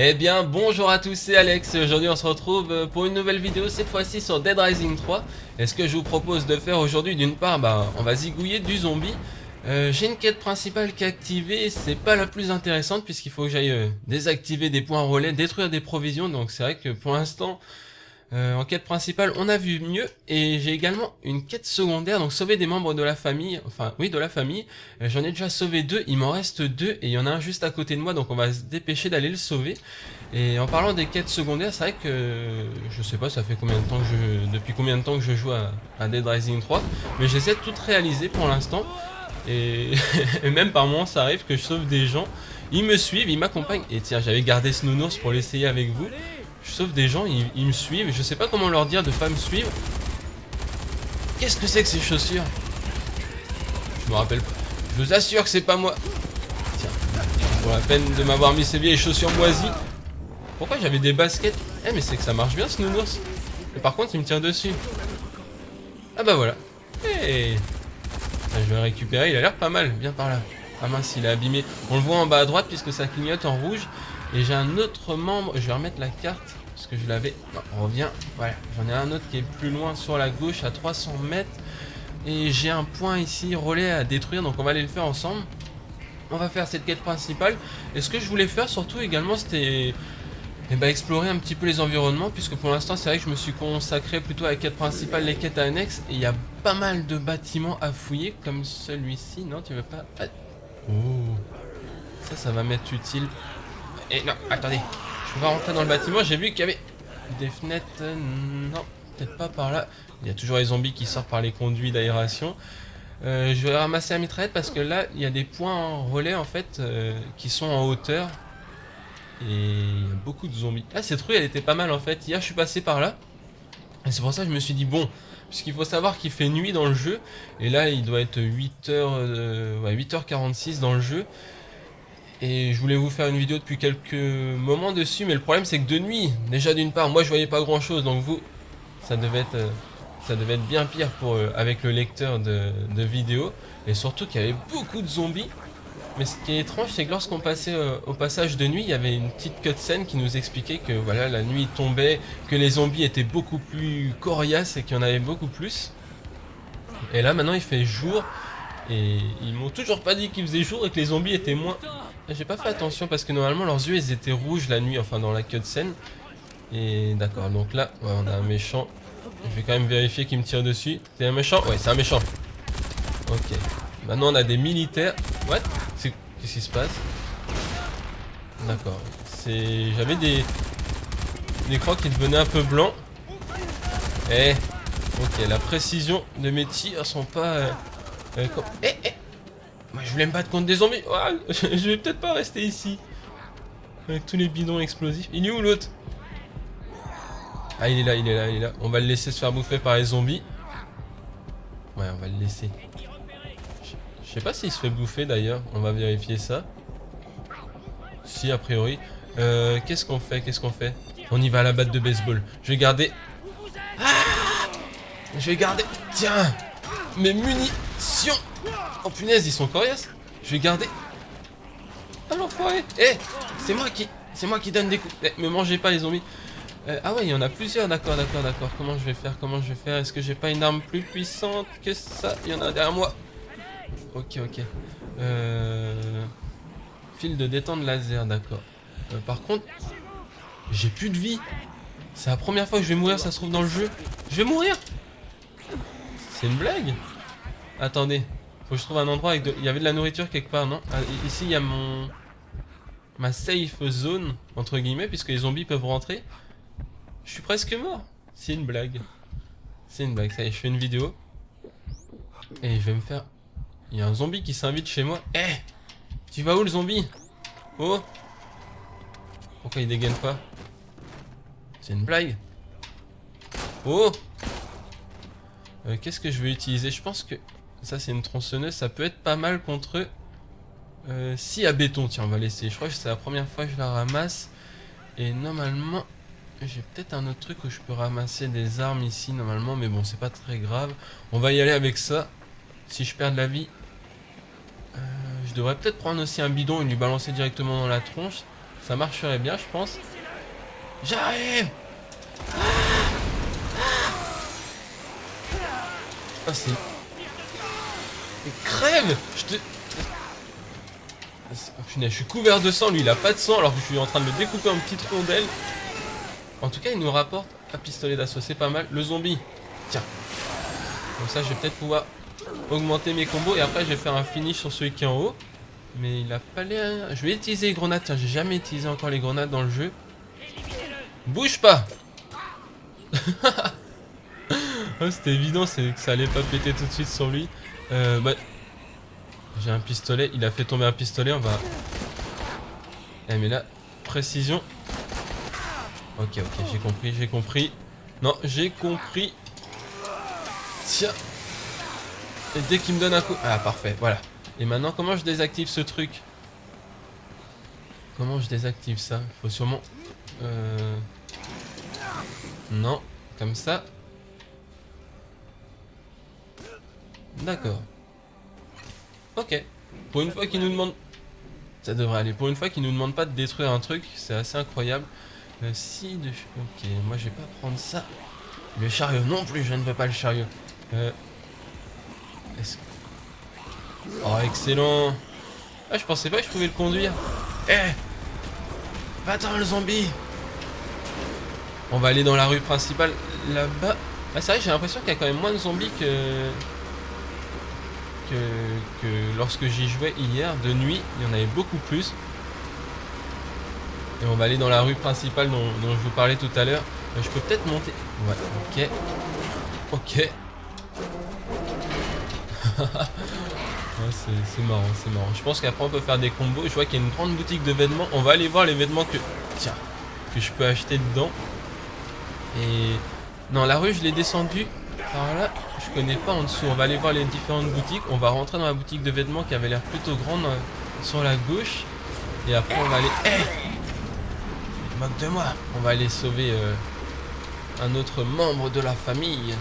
Eh bien bonjour à tous, c'est Alex. Aujourd'hui on se retrouve pour une nouvelle vidéo, cette fois-ci sur Dead Rising 3. Et ce que je vous propose de faire aujourd'hui, d'une part, on va zigouiller du zombie. J'ai une quête principale qui est activée, c'est pas la plus intéressante puisqu'il faut que j'aille désactiver des points relais, détruire des provisions. Donc c'est vrai que pour l'instant, en quête principale on a vu mieux. Et j'ai également une quête secondaire, donc sauver des membres de la famille, enfin oui de la famille. J'en ai déjà sauvé deux, il m'en reste deux et il y en a un juste à côté de moi, donc on va se dépêcher d'aller le sauver. Et en parlant des quêtes secondaires, c'est vrai que je sais pas ça fait combien de temps que depuis combien de temps que je joue à Dead Rising 3, mais j'essaie de tout réaliser pour l'instant. Et, et même par moments ça arrive que je sauve des gens, ils me suivent, ils m'accompagnent. Et tiens, j'avais gardé ce nounours pour l'essayer avec vous. Je sauve des gens, ils me suivent, je sais pas comment leur dire de pas me suivre. Qu'est-ce que c'est que ces chaussures? Je me rappelle pas. Je vous assure que c'est pas moi. Tiens, pour la peine de m'avoir mis ces vieilles chaussures moisies. Pourquoi j'avais des baskets? Eh mais c'est que ça marche bien ce nounours. Mais par contre il me tire dessus. Ah bah voilà. Hey. Je vais le récupérer, il a l'air pas mal, bien par là. Ah mince, il est abîmé. On le voit en bas à droite puisque ça clignote en rouge. Et j'ai un autre membre, je vais remettre la carte parce que je l'avais. Non, on revient. Voilà, j'en ai un autre qui est plus loin sur la gauche à 300 mètres. Et j'ai un point ici relais à détruire, donc on va aller le faire ensemble. On va faire cette quête principale. Et ce que je voulais faire surtout également, c'était explorer un petit peu les environnements, puisque pour l'instant c'est vrai que je me suis consacré plutôt à la quête principale, les quêtes annexes. Et il y a pas mal de bâtiments à fouiller, comme celui-ci. Non, tu veux pas... Oh, ça va m'être utile. Et non, attendez, je vais rentrer dans le bâtiment, j'ai vu qu'il y avait des fenêtres, non, peut-être pas par là. Il y a toujours les zombies qui sortent par les conduits d'aération. Je vais ramasser la mitraillette parce que là, il y a des points en relais en fait qui sont en hauteur. Et il y a beaucoup de zombies. Ah, cette rue, elle était pas mal en fait. Hier, je suis passé par là. Et c'est pour ça que je me suis dit, bon, puisqu'il faut savoir qu'il fait nuit dans le jeu. Et là, il doit être 8h, ouais, 8h46 dans le jeu. Et je voulais vous faire une vidéo depuis quelques moments dessus, mais le problème c'est que de nuit, déjà d'une part, moi je voyais pas grand chose, donc vous, ça devait être bien pire pour avec le lecteur de vidéo, et surtout qu'il y avait beaucoup de zombies. Mais ce qui est étrange, c'est que lorsqu'on passait au passage de nuit, il y avait une petite cutscene qui nous expliquait que voilà, la nuit tombait, que les zombies étaient beaucoup plus coriaces et qu'il y en avait beaucoup plus. Et là maintenant il fait jour, et ils m'ont toujours pas dit qu'il faisait jour et que les zombies étaient moins. J'ai pas fait attention parce que normalement leurs yeux ils étaient rouges la nuit, enfin dans la cutscene. Et d'accord, donc là ouais, on a un méchant. Je vais quand même vérifier qu'il me tire dessus. C'est un méchant? Ouais, c'est un méchant. Ok. Maintenant on a des militaires. What? Qu'est-ce qui se passe? D'accord. J'avais des crocs qui devenaient un peu blancs. Eh. Ok, la précision de mes tirs sont pas... Moi je voulais me battre contre des zombies. Oh, je vais peut-être pas rester ici avec tous les bidons explosifs. Il est où l'autre? Ah, il est là, il est là, il est là. On va le laisser se faire bouffer par les zombies. Ouais, on va le laisser. Je sais pas s'il se fait bouffer d'ailleurs. On va vérifier ça. Si, a priori. Qu'est-ce qu'on fait? Qu'est-ce qu'on fait? On y va à la batte de baseball. Je vais garder... Ah, je vais garder... Tiens, mes munitions. Oh punaise, ils sont coriaces. Je vais garder... Ah l'enfoiré. Eh, c'est moi qui donne des coups. Me mangez pas les zombies. Ah ouais, il y en a plusieurs, d'accord. Comment je vais faire? Est-ce que j'ai pas une arme plus puissante que ça? Il y en a un derrière moi. Ok. Fil de détente laser, d'accord. Par contre, j'ai plus de vie. C'est la première fois que je vais mourir, ça se trouve dans le jeu. Je vais mourir. C'est une blague? Attendez. Faut que je trouve un endroit avec il y avait de la nourriture quelque part, non? Ah, ici, il y a ma safe zone, entre guillemets, puisque les zombies peuvent rentrer. Je suis presque mort. C'est une blague. C'est une blague. Ça y est, je fais une vidéo. Et je vais me faire... Il y a un zombie qui s'invite chez moi. Eh, tu vas où le zombie? Oh. Pourquoi il dégaine pas? C'est une blague. Oh. Qu'est-ce que je vais utiliser? Je pense que... Ça c'est une tronçonneuse, ça peut être pas mal contre scie à béton. Tiens, on va l'essayer. Je crois que c'est la première fois que je la ramasse. Et normalement, j'ai peut-être un autre truc où je peux ramasser des armes ici normalement. Mais bon, c'est pas très grave. On va y aller avec ça. Si je perds de la vie, je devrais peut-être prendre aussi un bidon et lui balancer directement dans la tronche. Ça marcherait bien, je pense. J'arrive. Ah, c'est... Mais crève. Oh, punaise, je suis couvert de sang, lui il a pas de sang alors que je suis en train de le découper en petites rondelles. En tout cas, il nous rapporte un pistolet d'assaut, c'est pas mal. Le zombie, tiens. Comme ça, je vais peut-être pouvoir augmenter mes combos et après je vais faire un finish sur celui qui est en haut. Mais il a pas l'air... Je vais utiliser les grenades, tiens, j'ai jamais utilisé encore les grenades dans le jeu. Bouge pas. Oh, c'était évident, c'est que ça allait pas péter tout de suite sur lui. Bah, j'ai un pistolet, il a fait tomber un pistolet, on va... Eh mais là, précision. Ok, j'ai compris. Non, j'ai compris. Tiens. Et dès qu'il me donne un coup... Ah, parfait, voilà. Et maintenant, comment je désactive ce truc? Comment je désactive ça? Il faut sûrement... Non, comme ça. D'accord. Ok. Pour une fois qu'il nous demande... Ça devrait aller. Pour une fois qu'il nous demande pas de détruire un truc, c'est assez incroyable. Si de... Ok, moi je vais pas prendre ça. Le chariot non plus, je ne veux pas le chariot. Oh, excellent. Ah, je pensais pas que je pouvais le conduire. Eh, va-t'en le zombie. On va aller dans la rue principale, là-bas. Ah, c'est vrai, j'ai l'impression qu'il y a quand même moins de zombies que lorsque j'y jouais hier, de nuit. Il y en avait beaucoup plus. Et on va aller dans la rue principale dont je vous parlais tout à l'heure. Je peux peut-être monter. Ouais, ok. Ouais, c'est marrant, c'est marrant. Je pense qu'après on peut faire des combos. Je vois qu'il y a une grande boutique de vêtements. On va aller voir les vêtements que je peux acheter dedans. Et non, la rue je l'ai descendue par là. Je connais pas en dessous. On va aller voir les différentes boutiques. On va rentrer dans la boutique de vêtements qui avait l'air plutôt grande sur la gauche. Et après on va aller... Moque de moi. On va aller sauver un autre membre de la famille.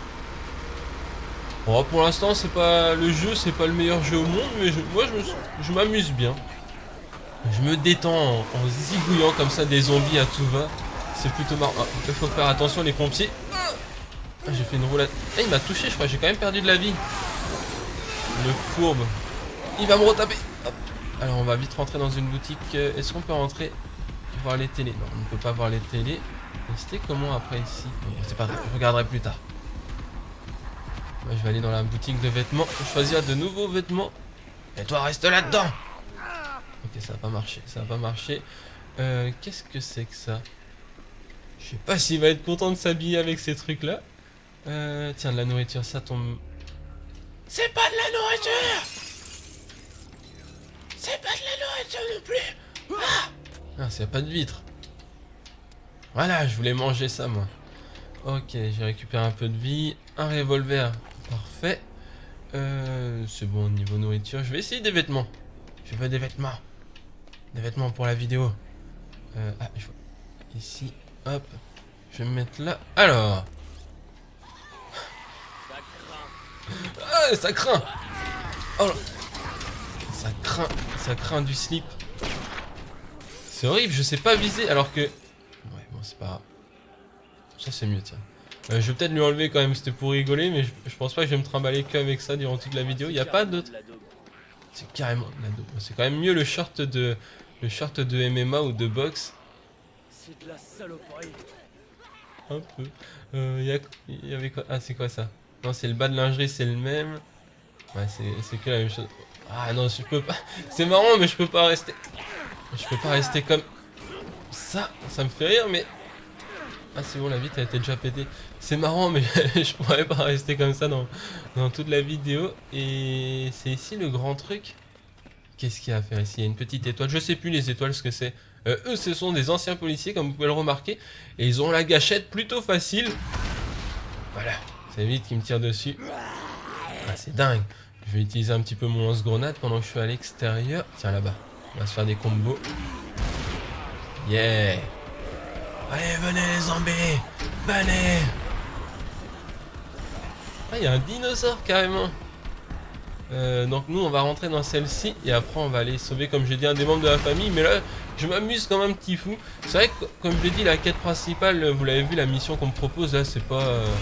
Bon, pour l'instant, c'est pas le jeu, c'est pas le meilleur jeu au monde, mais moi, je m'amuse bien. Je me détends en zigouillant comme ça des zombies à tout va. C'est plutôt marrant. Ah, il faut faire attention, les pompiers. Ah, j'ai fait une roulade. Eh, il m'a touché, je crois. J'ai quand même perdu de la vie. Le fourbe. Il va me retaper. Hop. Alors, on va vite rentrer dans une boutique. Est-ce qu'on peut rentrer voir les télés? Non, on ne peut pas voir les télés. C'était comment après ici? C'est pas grave, je regarderai plus tard. Moi, je vais aller dans la boutique de vêtements, choisir de nouveaux vêtements. Et toi, reste là-dedans. Ok, ça va pas marcher, ça va pas marcher. Qu'est-ce que c'est que ça? Je sais pas s'il va être content de s'habiller avec ces trucs-là. Tiens, de la nourriture, ça tombe... C'est pas de la nourriture! C'est pas de la nourriture non plus! Ah, c'est pas de vitre. Voilà, je voulais manger ça, moi. Ok, j'ai récupéré un peu de vie. Un revolver, parfait. C'est bon au niveau nourriture. Je vais essayer des vêtements. Je veux des vêtements. Des vêtements pour la vidéo. Ah, il faut... Ici, hop. Je vais me mettre là. Alors. Ah, ça craint. Oh là. Ça craint du slip. C'est horrible, je sais pas viser alors que... Ouais, bon, c'est pas grave. Ça, c'est mieux, tiens. Je vais peut-être lui enlever quand même, c'était pour rigoler, mais je pense pas que je vais me trimballer qu'avec ça durant toute la vidéo. Il n'y a pas d'autre. C'est carrément de la dope. C'est quand même mieux le short de MMA ou de boxe. C'est de la saloperie. Un peu. Il y avait quoi? Ah, c'est quoi ça? Non, c'est le bas de lingerie, c'est le même. Ouais, c'est que la même chose. Ah non, je peux pas. C'est marrant, mais je peux pas rester. Je peux pas rester comme ça. Ça me fait rire, mais... Ah, c'est bon, la vitre a été déjà pétée. C'est marrant, mais je pourrais pas rester comme ça dans toute la vidéo. Et c'est ici le grand truc. Qu'est-ce qu'il y a à faire ici? Il y a une petite étoile. Je sais plus les étoiles ce que c'est. Eux, ce sont des anciens policiers, comme vous pouvez le remarquer. Et ils ont la gâchette plutôt facile. Voilà. C'est vite qui me tire dessus. Ah, c'est dingue. Je vais utiliser un petit peu mon lance-grenade pendant que je suis à l'extérieur. Tiens, là-bas. On va se faire des combos. Yeah. Allez, venez les zombies. Venez. Ah, il y a un dinosaure carrément. Donc nous, on va rentrer dans celle-ci. Et après, on va aller sauver, comme j'ai dit, un des membres de la famille. Mais là, Je m'amuse comme un petit fou. C'est vrai que, comme je l'ai dit, la quête principale, vous l'avez vu, la mission qu'on me propose là, c'est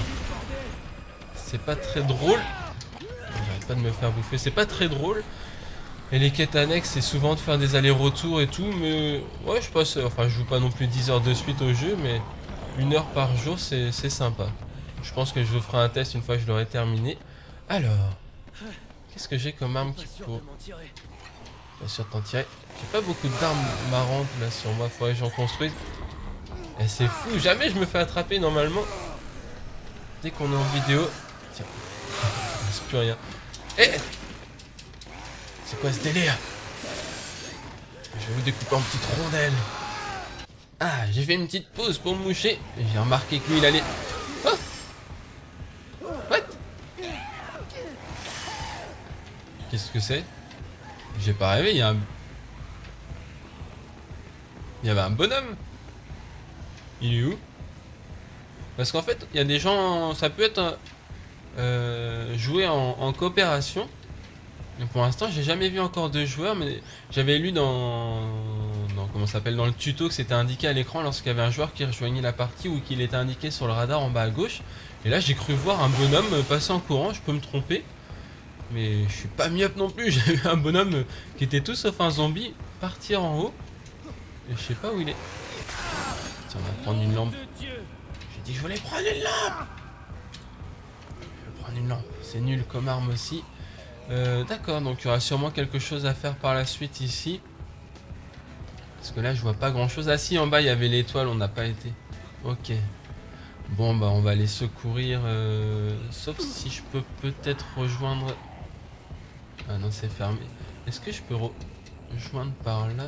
pas très drôle. J'arrête pas de me faire bouffer. C'est pas très drôle. Et les quêtes annexes, c'est souvent de faire des allers-retours et tout. Mais ouais, je passe. Enfin, je joue pas non plus 10 heures de suite au jeu, mais 1 heure par jour, c'est sympa. Je pense que je vous ferai un test une fois que je l'aurai terminé. Alors, qu'est-ce que j'ai comme arme qui pour... Pas sûr de t'en tirer. J'ai pas beaucoup d'armes marrantes là sur moi, faudrait que j'en construise. Et c'est fou, jamais je me fais attraper normalement. Dès qu'on est en vidéo. Tiens, il reste plus rien. Eh, c'est quoi ce délire? Je vais vous découper en petites rondelles. Ah, j'ai fait une petite pause pour me moucher. Et j'ai remarqué que lui il allait... Oh, what? Qu'est-ce que c'est? J'ai pas rêvé, il y a un... Il y avait un bonhomme. Il est où? Parce qu'en fait, il y a des gens... Ça peut être joué en coopération. Mais pour l'instant, j'ai jamais vu encore de joueurs. Mais j'avais lu comment ça s'appelle, dans le tuto que c'était indiqué à l'écran lorsqu'il y avait un joueur qui rejoignait la partie ou qu'il était indiqué sur le radar en bas à gauche. Et là, j'ai cru voir un bonhomme passer en courant. Je peux me tromper. Mais je suis pas myope non plus. J'ai vu un bonhomme qui était tout sauf un zombie partir en haut. Et je sais pas où il est. Tiens, on va prendre une lampe. J'ai dit que je voulais prendre une lampe. Je vais prendre une lampe. C'est nul comme arme aussi. D'accord, donc il y aura sûrement quelque chose à faire par la suite ici. Parce que là, je vois pas grand chose. Ah si, en bas, il y avait l'étoile. On n'a pas été. Ok. Bon, bah, on va aller secourir. Sauf si je peux peut-être rejoindre... Ah non, c'est fermé. Est-ce que je peux rejoindre par là?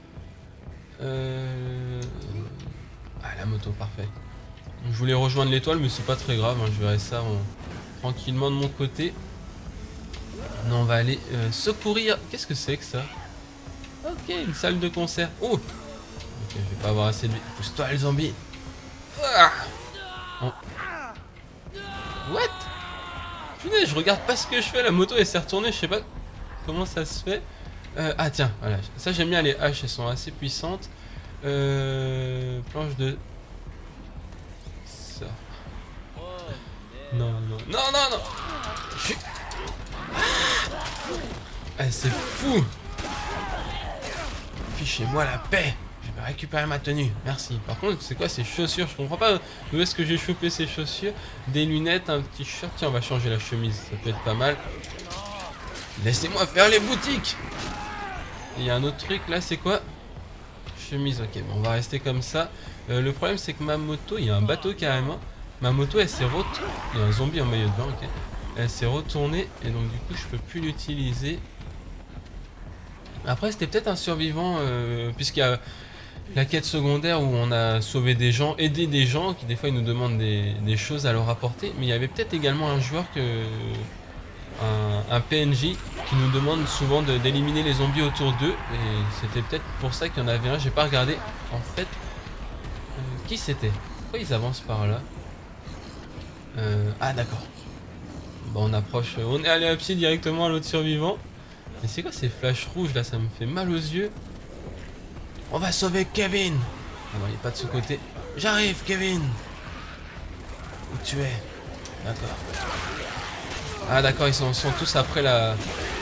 Ah, la moto, parfait. Je voulais rejoindre l'étoile, mais c'est pas très grave. Hein, je verrai ça tranquillement de mon côté. Non, on va aller secourir. Qu'est-ce que c'est que ça? Ok, une salle de concert. Oh! Ok, je vais pas avoir assez de vie. Pousse-toi, les zombies. Ah oh. What? Putain, je regarde pas ce que je fais. La moto, elle s'est retournée. Je sais pas comment ça se fait. Ah, tiens, voilà. Ça, j'aime bien les haches. Elles sont assez puissantes. Planche de... Ça. Non, non, non, non, non. Je suis... Ah, c'est fou. Fichez-moi la paix. Je vais récupérer ma tenue. Merci. Par contre, c'est quoi ces chaussures? Je comprends pas d'où est-ce que j'ai chopé ces chaussures. Des lunettes, un petit shirt. Tiens, on va changer la chemise. Ça peut être pas mal. Laissez-moi faire les boutiques. Il y a un autre truc là, c'est quoi? Chemise, ok. Bon, on va rester comme ça. Le problème, c'est que ma moto, il y a un bateau carrément. Ma moto, elle s'est retournée. Il y a un zombie en maillot de bain, ok. Elle s'est retournée et donc du coup, je peux plus l'utiliser. Après, c'était peut-être un survivant, puisqu'il y a la quête secondaire où on a sauvé des gens, aidé des gens, qui des fois ils nous demandent des choses à leur apporter. Mais il y avait peut-être également un joueur, un PNJ, qui nous demande souvent d'éliminer les zombies autour d'eux. Et c'était peut-être pour ça qu'il y en avait un, j'ai pas regardé. En fait, qui c'était? Pourquoi ils avancent par là? Ah d'accord. Bon, on approche, on est allé à pied directement à l'autre survivant. Mais c'est quoi ces flashs rouges là? Ça me fait mal aux yeux. On va sauver Kevin. Ah non, il n'est pas de ce côté. J'arrive, Kevin. Où tu es? D'accord. Ah d'accord, ils sont tous après la...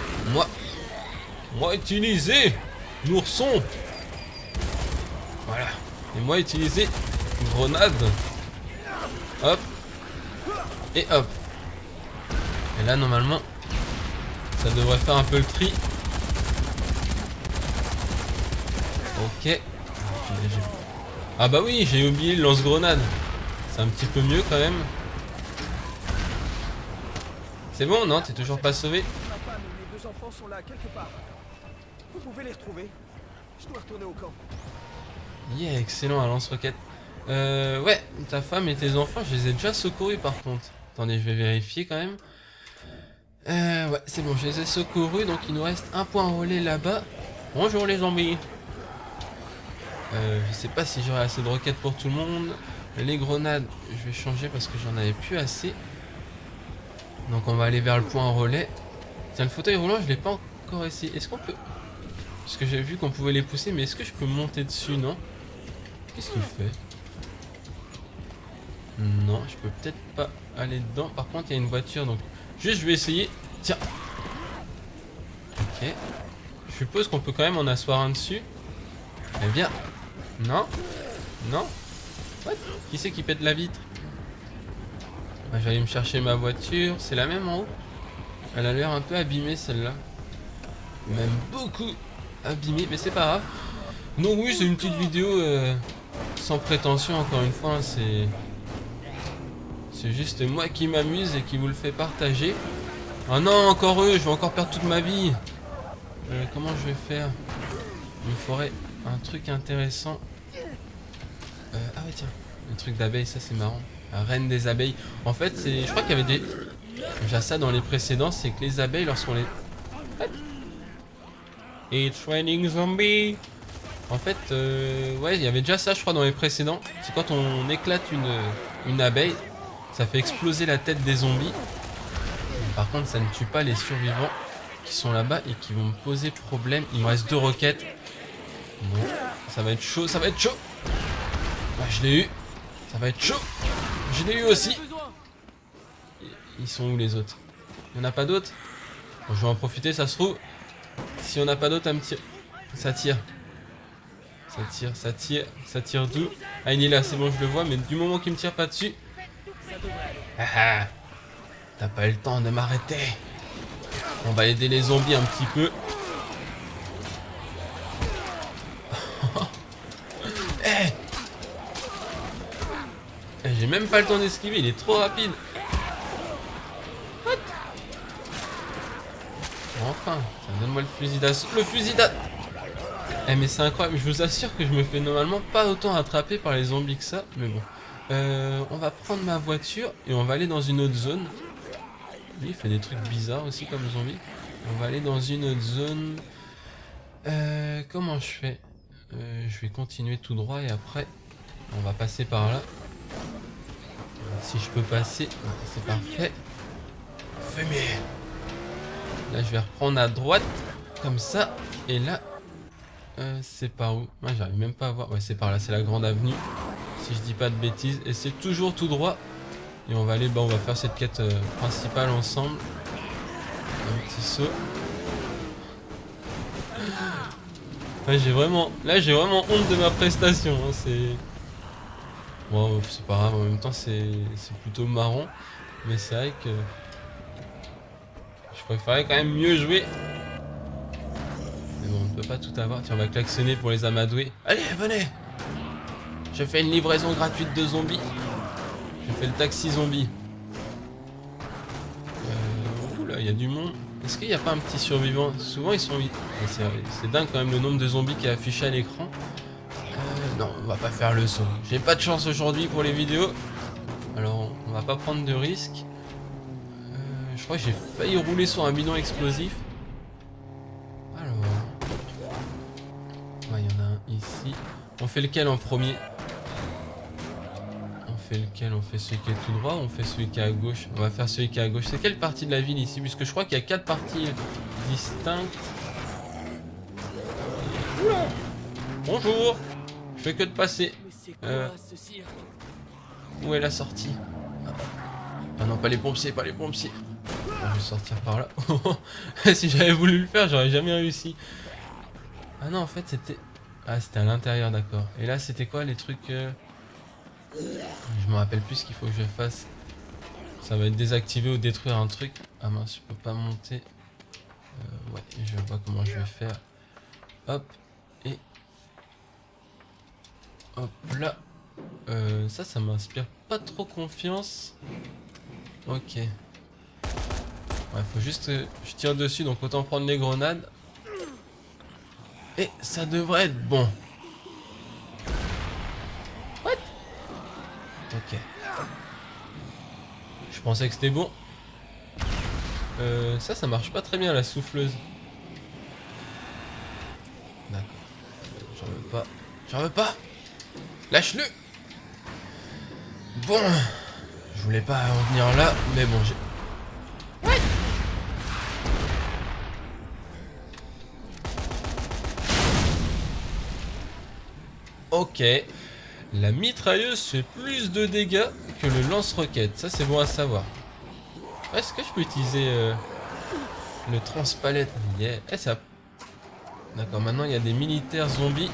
Moi utiliser l'ourson. Voilà. Et moi utiliser grenade. Hop. Et hop. Et là normalement... Ça devrait faire un peu le tri. Ok. Ah bah oui, j'ai oublié le lance-grenade. C'est un petit peu mieux quand même. C'est bon, non? T'es toujours pas sauvé? Ma femme et mes 2 enfants sont là quelque part. Vous pouvez les retrouver. Je dois retourner au camp. Yeah, excellent, un lance-roquette. Ouais, ta femme et tes enfants, je les ai déjà secourus par contre. Attendez, je vais vérifier quand même. Ouais, c'est bon, je les ai secourus, donc il nous reste un point relais là-bas. Bonjour les zombies. Je sais pas si j'aurai assez de roquettes pour tout le monde. Les grenades, je vais changer parce que j'en avais plus assez. Donc on va aller vers le point relais. Tiens, le fauteuil roulant, je l'ai pas encore essayé. Est-ce qu'on peut... Parce que j'avais vu qu'on pouvait les pousser, mais est-ce que je peux monter dessus, non? Qu'est-ce qu'il fait? Non, je peux peut-être pas aller dedans. Par contre, il y a une voiture, donc juste je vais essayer. Tiens. Ok. Je suppose qu'on peut quand même en asseoir un dessus. Eh bien. Non. Non. What? Qui c'est qui pète la vitre? Bah, je vais aller me chercher ma voiture. C'est la même en haut? Elle a l'air un peu abîmée celle-là. Même beaucoup abîmée, mais c'est pas grave. Donc oui, c'est une petite vidéo sans prétention, encore une fois. C'est juste moi qui m'amuse et qui vous le fait partager. Ah non, encore eux, je vais encore perdre toute ma vie. Comment je vais faire? Il me faudrait un truc intéressant. Ah ouais tiens, un truc d'abeille, ça c'est marrant. La reine des abeilles. En fait, je crois qu'il y avait des... J'ai ça dans les précédents, c'est que les abeilles, lorsqu'on les... It's raining zombie. En fait, ouais, il y avait déjà ça, je crois, dans les précédents. C'est quand on éclate une abeille, ça fait exploser la tête des zombies. Par contre, ça ne tue pas les survivants qui sont là-bas et qui vont me poser problème. Il me reste 2 roquettes. Bon, ça va être chaud, ça va être chaud. Ah, je l'ai eu. Ça va être chaud. Je l'ai eu aussi. Ils sont où les autres? Il n'y en a pas d'autres? Bon, je vais en profiter, ça se trouve. Si on n'a pas d'autres à me tirer. Ça tire. Ça tire, ça tire, ça tire d'où? Ah, il est là, c'est bon, je le vois, mais du moment qu'il me tire pas dessus. Ah ah. T'as pas eu le temps de m'arrêter. On va aider les zombies un petit peu. Hey, j'ai même pas le temps d'esquiver, il est trop rapide. What? Enfin, donne-moi le fusil d'assaut. Le fusil d'assaut. Eh mais c'est incroyable, je vous assure que je me fais normalement pas autant attraper par les zombies que ça. Mais bon. On va prendre ma voiture et on va aller dans une autre zone. Lui, il fait des trucs bizarres aussi comme zombie. On va aller dans une autre zone. Comment je fais? Je vais continuer tout droit et après on va passer par là. Si je peux passer, c'est parfait. Fumier. Là je vais reprendre à droite comme ça. Et là c'est par où? Moi j'arrive même pas à voir. Ouais, c'est par là, c'est la grande avenue. Si je dis pas de bêtises. Et c'est toujours tout droit. Et on va aller, on va faire cette quête principale ensemble. Un petit saut. Ouais, là j'ai vraiment honte de ma prestation. Hein, c'est... Bon, c'est pas grave, en même temps c'est plutôt marrant. Mais c'est vrai que... Je préférais quand même mieux jouer. Mais bon, on ne peut pas tout avoir. Tiens, on va klaxonner pour les amadouer. Allez, venez! Je fais une livraison gratuite de zombies. Je fais le taxi zombie. Oula, il y a du monde. Est-ce qu'il n'y a pas un petit survivant? Souvent ils sont... C'est dingue quand même le nombre de zombies qui est affiché à l'écran. Non, on va pas faire le saut. J'ai pas de chance aujourd'hui pour les vidéos. Alors on va pas prendre de risques. Je crois que j'ai failli rouler sur un bidon explosif. Alors... Ouais, il y en a un ici. On fait lequel en premier? Lequel? On fait celui qui est tout droit ou on fait celui qui est à gauche? On va faire celui qui est à gauche. C'est quelle partie de la ville ici? Puisque je crois qu'il y a 4 parties distinctes. Oula! Bonjour! Je fais que de passer. Où est la sortie? Ah non, pas les pompiers, pas les pompiers. Bon, je vais sortir par là. Si j'avais voulu le faire, j'aurais jamais réussi. Ah non, en fait, c'était... Ah, c'était à l'intérieur, d'accord. Et là, c'était quoi les trucs... Je me rappelle plus ce qu'il faut que je fasse. Ça va être désactiver ou détruire un truc. Ah mince, je peux pas monter. Ouais, je vois comment je vais faire. Hop. Et... Hop là. Ça m'inspire pas trop confiance. Ok. Ouais, faut juste que je tire dessus, donc autant prendre les grenades. Et ça devrait être bon. Ok. Je pensais que c'était bon. Ça marche pas très bien la souffleuse. D'accord. J'en veux pas. J'en veux pas. Lâche-le. Bon. Je voulais pas en venir là, mais bon, j'ai... Ouais. Ok. La mitrailleuse fait plus de dégâts que le lance-roquette. Ça, c'est bon à savoir. Est-ce que je peux utiliser le transpalette? Yeah. Eh, ça... D'accord, maintenant, il y a des militaires zombies.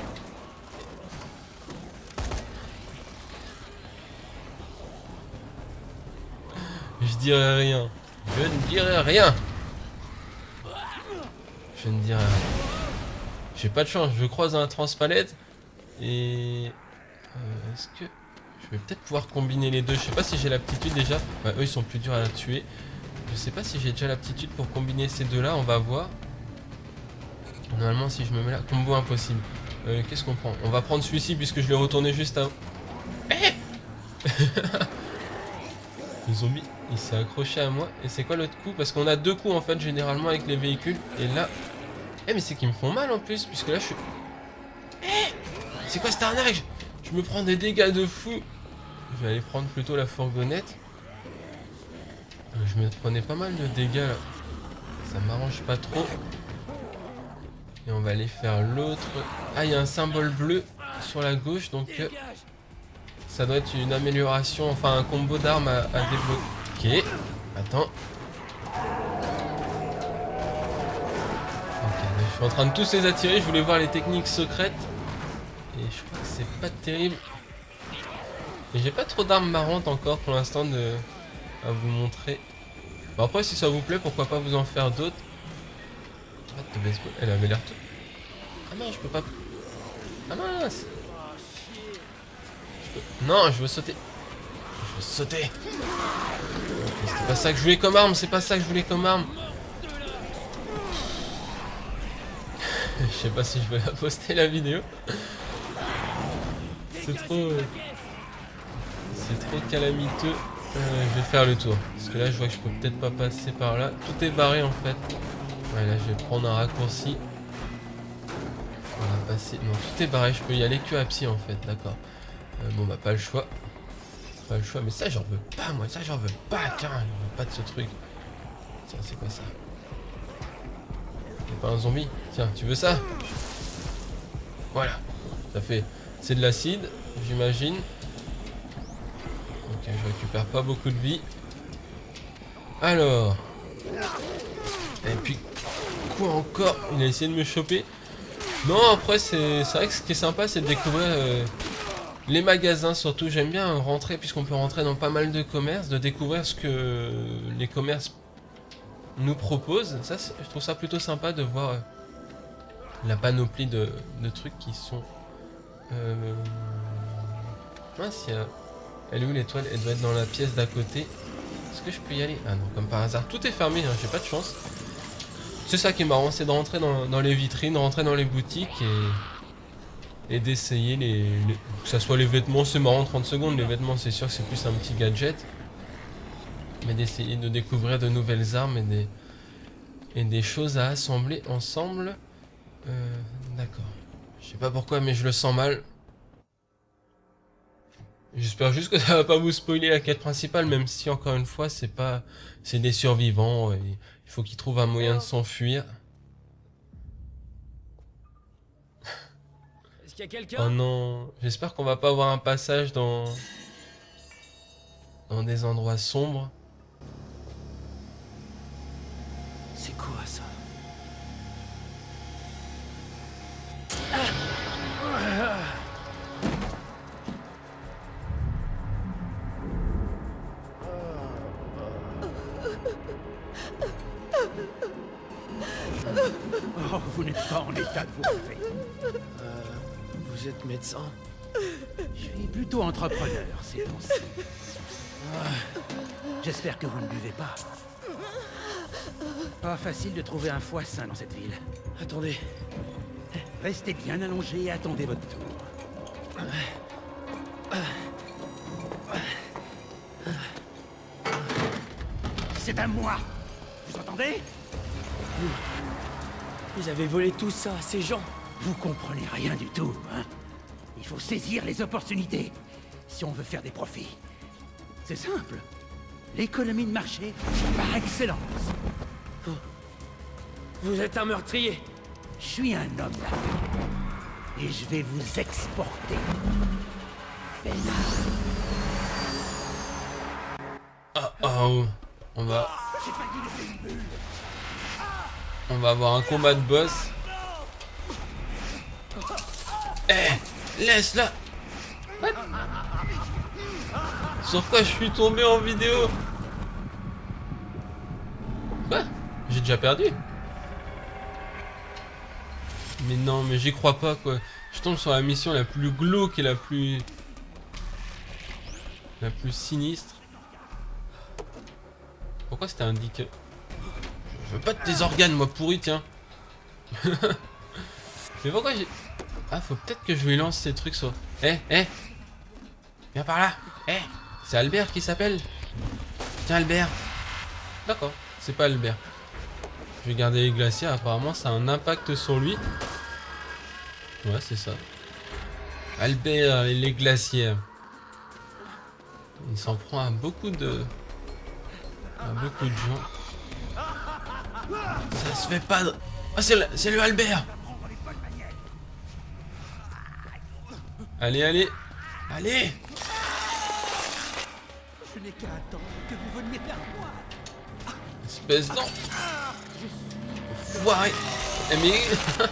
Je dirai rien. Je ne dirai rien. Je ne dirai rien. J'ai pas de chance. Je croise un transpalette. Et... est-ce que... Je vais peut-être pouvoir combiner les deux. Je sais pas si j'ai l'aptitude déjà. Ouais, eux, ils sont plus durs à tuer. Je sais pas si j'ai déjà l'aptitude pour combiner ces deux-là. On va voir. Normalement, si je me mets là... Combo impossible. Qu'est-ce qu'on prend? On va prendre celui-ci puisque je l'ai retourné juste avant. Le zombie, il s'est accroché à moi. Et c'est quoi l'autre coup? Parce qu'on a deux coups en fait généralement avec les véhicules. Et là... mais c'est qu'ils me font mal en plus. Puisque là je suis... c'est quoi cette arnaque? Je me prends des dégâts de fou. Je vais aller prendre plutôt la fourgonnette. Je me prenais pas mal de dégâts là. Ça m'arrange pas trop. Et on va aller faire l'autre. Ah, il y a un symbole bleu sur la gauche. Donc ça doit être une amélioration. Enfin un combo d'armes à débloquer. Attends. Ok, là, je suis en train de tous les attirer. Je voulais voir les techniques secrètes. Et je crois que c'est pas terrible. Et j'ai pas trop d'armes marrantes encore pour l'instant à vous montrer. Bon, après si ça vous plaît, pourquoi pas vous en faire d'autres. Elle avait l'air tout... Ah non, je peux pas... Ah mince. Non, je veux sauter. Je veux sauter. Okay, c'était pas ça que je voulais comme arme, c'est pas ça que je voulais comme arme. Je sais pas si je vais la poster la vidéo. C'est trop calamiteux. Je vais faire le tour. Parce que là je vois que je peux peut-être pas passer par là. Tout est barré en fait. Ouais, là je vais prendre un raccourci. On va passer. Non, tout est barré, je peux y aller que à pied en fait, d'accord. Bon bah pas le choix. Pas le choix, mais ça j'en veux pas moi, ça j'en veux pas, tiens, j'en veux pas de ce truc. Tiens, c'est quoi ça? C'est pas un zombie? Tiens, tu veux ça? Voilà, ça fait... C'est de l'acide, j'imagine. Ok, je récupère pas beaucoup de vie. Alors... Et puis... Quoi encore? Il a essayé de me choper. Non, après c'est vrai que ce qui est sympa c'est de découvrir les magasins surtout. J'aime bien rentrer, puisqu'on peut rentrer dans pas mal de commerces, de découvrir ce que les commerces nous proposent. Ça, je trouve ça plutôt sympa de voir la panoplie de trucs qui sont... Mince, elle est où l'étoile? Elle doit être dans la pièce d'à côté. Est-ce que je peux y aller? Ah non, comme par hasard. Tout est fermé, hein, j'ai pas de chance. C'est ça qui est marrant, c'est de rentrer dans les vitrines, rentrer dans les boutiques et d'essayer que ça soit les vêtements. C'est marrant, 30 secondes, les vêtements c'est sûr que c'est plus un petit gadget. Mais d'essayer de découvrir de nouvelles armes et des choses à assembler ensemble. D'accord. Je sais pas pourquoi, mais je le sens mal. J'espère juste que ça va pas vous spoiler la quête principale, même si encore une fois c'est des survivants. Et il faut qu'ils trouvent un moyen de s'enfuir. Est-ce qu'il y a quelqu'un? Oh non, j'espère qu'on va pas avoir un passage dans des endroits sombres. C'est quoi ça? Oh, vous n'êtes pas en état de vous relever. Vous êtes médecin? Je suis plutôt entrepreneur ces temps-ci. J'espère que vous ne buvez pas. Pas facile de trouver un foie sain dans cette ville. Attendez. Restez bien allongé et attendez votre tour. C'est à moi. Vous entendez? Vous avez volé tout ça à ces gens? Vous comprenez rien du tout, hein? Il faut saisir les opportunités si on veut faire des profits. C'est simple. L'économie de marché par excellence. Vous êtes un meurtrier? Je suis un homme d'affaires. et je vais vous exporter. Oh, on va avoir un combat de boss. Eh, laisse-la. What? Sur quoi je suis tombé en vidéo? Quoi? J'ai déjà perdu? Mais non, mais j'y crois pas quoi. Je tombe sur la mission la plus glauque et la plus sinistre. Pourquoi c'était indiqué? Je veux pas de tes organes, moi pourri, tiens. Mais pourquoi j'ai... Ah, faut peut-être que je lui lance ces trucs sur... Viens par là. C'est Albert qui s'appelle. Tiens, Albert. D'accord, c'est pas Albert. Je vais garder les glaciers, apparemment ça a un impact sur lui. Ouais, c'est ça. Albert et les glaciers. Il s'en prend à beaucoup de... gens. Ça se fait pas... Ah, c'est le Albert. Allez, allez. Allez. Je n'ai qu'à attendre que vous veniez vers moi. Espèce d'en... Foiré. Mais...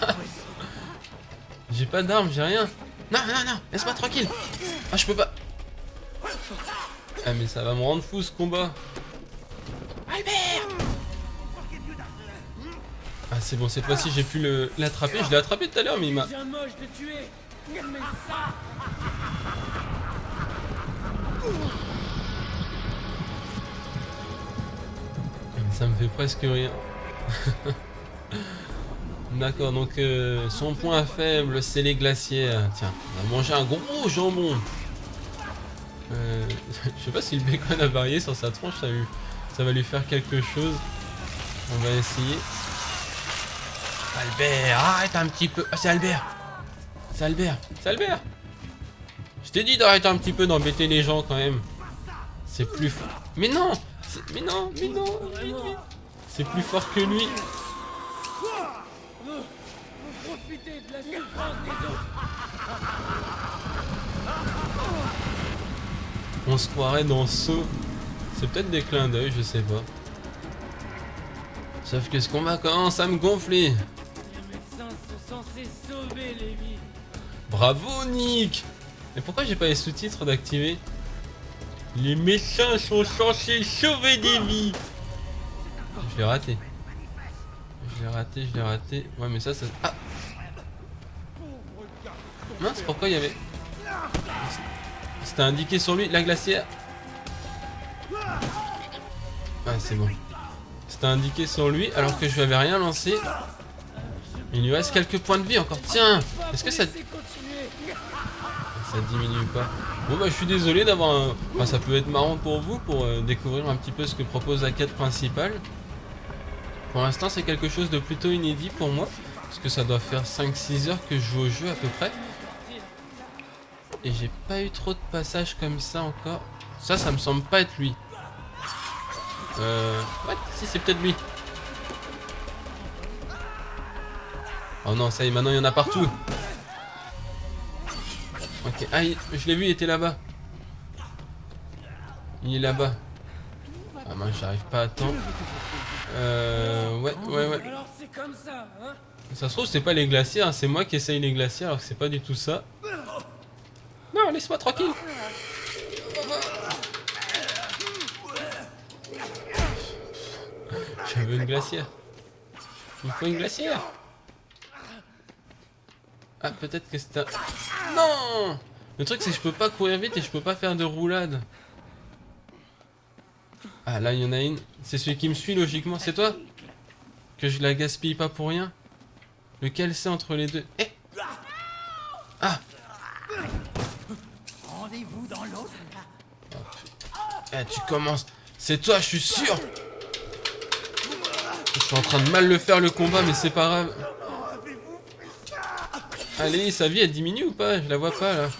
J'ai pas d'armes, j'ai rien. Non, laisse-moi tranquille. Ah, je peux pas. Ah, mais ça va me rendre fou ce combat. Albert. Ah, c'est bon, cette fois-ci j'ai pu l'attraper. Je l'ai attrapé tout à l'heure, mais il m'a... Ça me fait presque rien. D'accord, donc son point faible c'est les glaciers. Tiens, on va manger un gros jambon. Je sais pas si le bacon a varié sur sa tronche, ça va lui faire quelque chose. On va essayer. Albert, arrête un petit peu. Ah, c'est Albert. C'est Albert. C'est Albert. Je t'ai dit d'arrêter un petit peu d'embêter les gens quand même. C'est plus fort. Mais non. Mais non. C'est plus fort que lui. Profitez de la souffrance des autres. On se croirait dans Saw. C'est peut-être des clins d'œil, je sais pas. Sauf que ce combat commence à me gonfler. Les médecins sont censés sauver les vies. Bravo Nick. Mais pourquoi j'ai pas les sous-titres d'activer? Les médecins sont censés sauver des vies. Je l'ai raté. Je l'ai raté. Ouais mais ça... Ah. Mince, pourquoi il y avait... C'était indiqué sur lui, la glacière. Ah, c'est bon. C'était indiqué sur lui alors que je lui avais rien lancé. Il lui reste quelques points de vie encore. Tiens, est-ce que ça... Ça diminue pas. Bon bah je suis désolé d'avoir un... Enfin, ça peut être marrant pour vous pour découvrir un petit peu ce que propose la quête principale. Pour l'instant c'est quelque chose de plutôt inédit pour moi. Parce que ça doit faire 5-6 heures que je joue au jeu à peu près. Et j'ai pas eu trop de passages comme ça encore. Ça me semble pas être lui. Ouais, si c'est peut-être lui. Oh non, ça y est, maintenant il y en a partout. Ok, ah, je l'ai vu, il était là-bas. Il est là-bas. Ah mince, j'arrive pas à temps. Ouais. Alors c'est comme ça, hein? Ça se trouve, c'est pas les glaciers, hein, c'est moi qui essaye les glaciers alors que c'est pas du tout ça. Non, laisse-moi tranquille. Je veux une glacière. Il faut une glacière. Ah, peut-être que c'est un... Non! Le truc, c'est que je peux pas courir vite et je peux pas faire de roulade. Ah, là, il y en a une. C'est celui qui me suit, logiquement. C'est toi? Que je la gaspille pas pour rien? Lequel c'est entre les deux? Eh! Ah! Rendez-vous dans l'autre. Eh, tu commences. C'est toi, je suis sûr! Je suis en train de mal le faire le combat, mais c'est pas grave. Allez, sa vie elle diminue ou pas? Je la vois pas là.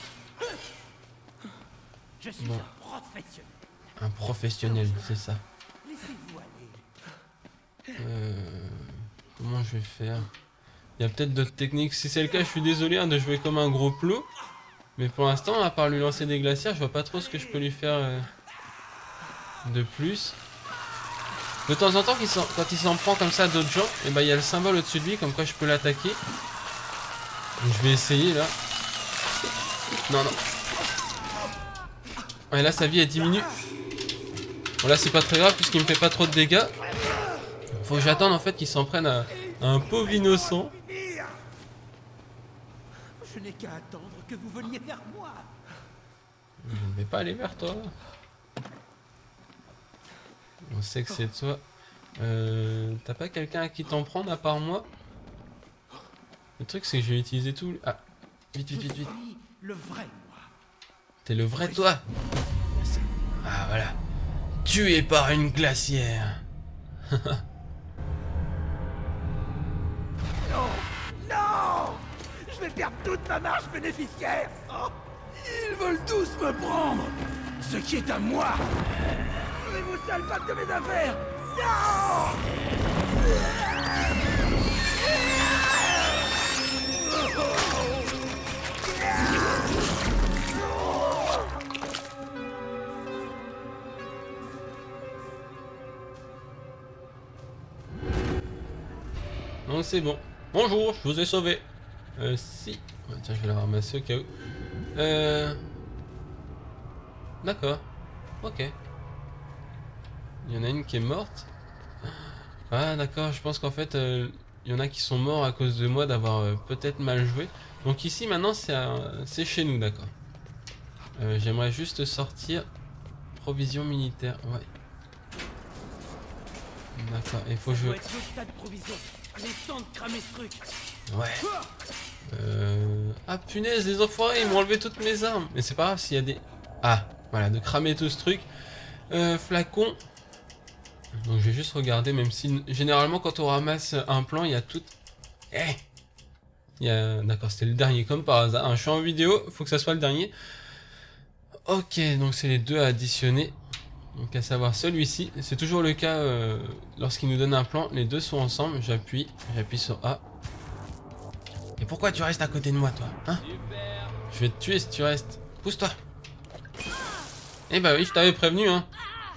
Je suis Bon. un professionnel. Un professionnel, c'est ça. Laissez-vous aller. Comment je vais faire? Il y a peut-être d'autres techniques. Si c'est le cas, je suis désolé hein, de jouer comme un gros plot. Mais pour l'instant, à part lui lancer des glacières, je vois pas trop ce que je peux lui faire de plus. De temps en temps, quand il s'en prend comme ça à d'autres gens, et ben il y a le symbole au-dessus de lui, comme quoi je peux l'attaquer. Donc je vais essayer là. Non, non. Ouais, là sa vie elle diminue. Bon là c'est pas très grave puisqu'il me fait pas trop de dégâts. Faut que j'attende en fait qu'il s'en prenne à un pauvre innocent. Je n'ai qu'à attendre que vous veniez vers moi. Je ne vais pas aller vers toi. On sait que c'est toi. T'as pas quelqu'un à qui t'en prendre à part moi? Le truc c'est que je vais utiliser tout. Ah, vite, vite, vite, vite. Le vrai moi. T'es le vrai toi. Ah voilà. Tué par une glacière. Non, non, je vais perdre toute ma marge bénéficiaire. Oh, ils veulent tous me prendre. Ce qui est à moi. Mais vous salpâtes de mes affaires. Non. Donc c'est bon. Bonjour, je vous ai sauvé. Si. Ouais, tiens, je vais la ramasser au cas où. D'accord. Ok. Il y en a une qui est morte. Ah d'accord, je pense qu'en fait, il y en a qui sont morts à cause de moi d'avoir peut-être mal joué. Donc ici maintenant c'est chez nous, d'accord. J'aimerais juste sortir. Provision militaire, ouais. D'accord, il faut que je... Ouais. Ah punaise, les enfoirés, ils m'ont enlevé toutes mes armes. Mais c'est pas grave s'il y a des... Ah, voilà, de cramer tout ce truc. Flacon. Donc je vais juste regarder, même si généralement quand on ramasse un plan, il y a tout... D'accord, c'était le dernier, comme par hasard. Hein, je suis en vidéo, faut que ça soit le dernier. Ok, donc c'est les deux à additionner. Donc à savoir celui-ci, c'est toujours le cas lorsqu'il nous donne un plan, les deux sont ensemble, j'appuie sur A. Et pourquoi tu restes à côté de moi toi, hein? Je vais te tuer si tu restes. Pousse-toi. Eh bah oui, je t'avais prévenu hein.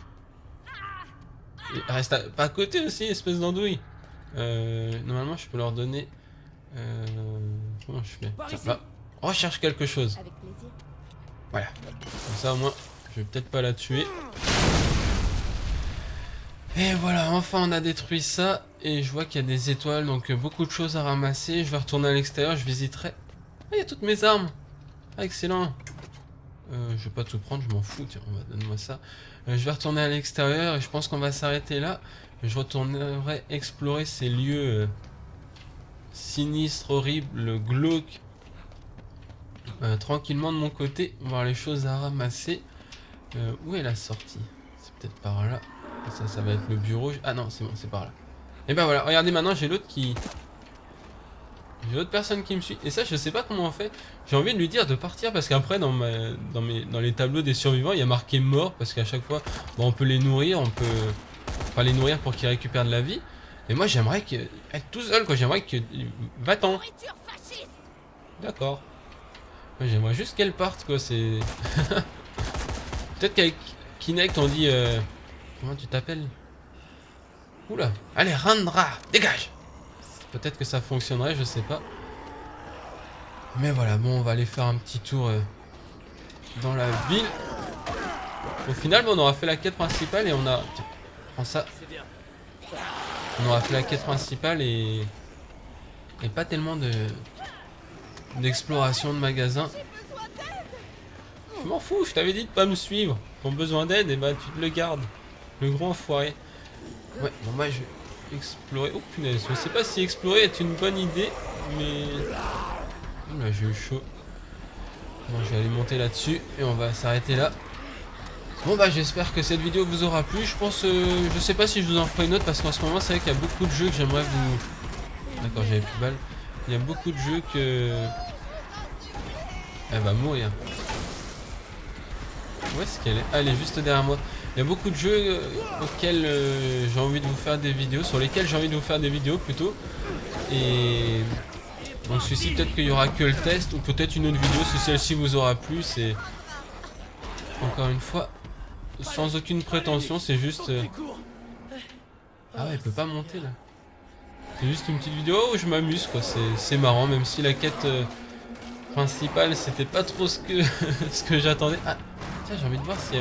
Et reste pas à côté aussi, espèce d'andouille. Normalement je peux leur donner... comment je fais? Tiens, va. Recherche quelque chose. Voilà. Comme ça au moins, je vais peut-être pas la tuer. Et voilà, enfin on a détruit ça. Et je vois qu'il y a des étoiles, donc beaucoup de choses à ramasser. Je vais retourner à l'extérieur, je visiterai. Ah, il y a toutes mes armes. Ah, excellent. Je vais pas tout prendre, je m'en fous. Tiens, donne-moi ça. Je vais retourner à l'extérieur et je pense qu'on va s'arrêter là. Je retournerai explorer ces lieux sinistres, horribles, glauques. Tranquillement de mon côté, voir les choses à ramasser. Où est la sortie? C'est peut-être par là. Ça va être le bureau. Ah non, c'est bon, c'est par là. Et ben voilà, regardez maintenant, j'ai l'autre qui... J'ai l'autre personne qui me suit. Et ça, je sais pas comment on fait. J'ai envie de lui dire de partir parce qu'après, dans les tableaux des survivants, il y a marqué mort. Parce qu'à chaque fois, bon, on peut les nourrir, on peut... Enfin, les nourrir pour qu'ils récupèrent de la vie. Et moi, j'aimerais être tout seul, quoi. J'aimerais que... Va-t'en. D'accord. J'aimerais juste qu'elle parte, quoi. C'est... Peut-être qu'avec Kinect, on dit... Comment tu t'appelles? Oula. Allez, Randra, dégage. Peut-être que ça fonctionnerait, je sais pas. Mais voilà, bon, on va aller faire un petit tour dans la ville. Au final, bon, on aura fait la quête principale et on a... Tiens, prends ça. On aura fait la quête principale et pas tellement d'exploration de magasins. Je m'en fous, je t'avais dit de pas me suivre. Ton besoin d'aide, et bah tu te le gardes. Le grand enfoiré. Ouais, bon moi je vais explorer. Oh punaise, je sais pas si explorer est une bonne idée, mais... Là j'ai eu chaud. Bon, je vais aller monter là-dessus et on va s'arrêter là. Bon bah j'espère que cette vidéo vous aura plu. Je pense, je sais pas si je vous en ferai une autre parce qu'en ce moment c'est vrai qu'il y a beaucoup de jeux que j'aimerais vous... D'accord, j'avais plus de balles. Il y a beaucoup de jeux que... Elle va mourir. Où est-ce qu'elle est? Ah, elle est juste derrière moi. Il y a beaucoup de jeux auxquels j'ai envie de vous faire des vidéos, sur lesquels j'ai envie de vous faire des vidéos plutôt. Et Donc celui-ci peut-être qu'il y aura que le test ou peut-être une autre vidéo si celle-ci vous aura plu. C'est encore une fois sans aucune prétention, c'est juste... Ah ouais, il peut pas monter là. C'est juste une petite vidéo où je m'amuse quoi, c'est marrant même si la quête principale c'était pas trop ce que, ce que j'attendais. Ah tiens, j'ai envie de voir si...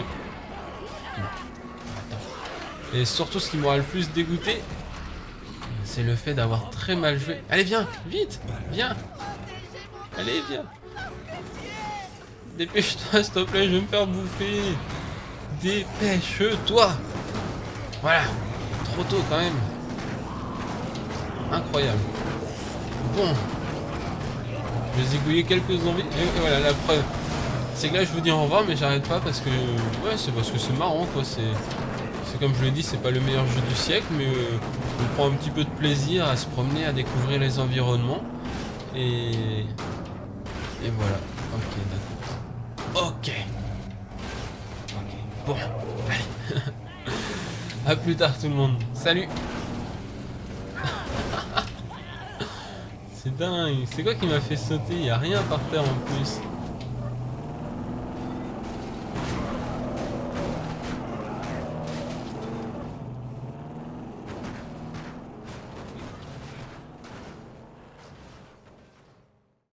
Et surtout ce qui m'aura le plus dégoûté, c'est le fait d'avoir très mal joué. Allez viens, vite, viens. Allez viens. Dépêche-toi s'il te plaît, je vais me faire bouffer. Dépêche-toi. Voilà, trop tôt quand même. Incroyable. Bon. Je vais zigouiller quelques zombies. Et voilà la preuve. C'est que là je vous dis au revoir mais j'arrête pas parce que... Ouais c'est parce que c'est marrant quoi. C'est comme je l'ai dit, c'est pas le meilleur jeu du siècle, mais on prend un petit peu de plaisir à se promener, à découvrir les environnements. Et voilà. Ok, d'accord. Ok. Bon, allez. A plus tard tout le monde. Salut. C'est dingue. C'est quoi qui m'a fait sauter? Il n'y a rien par terre en plus.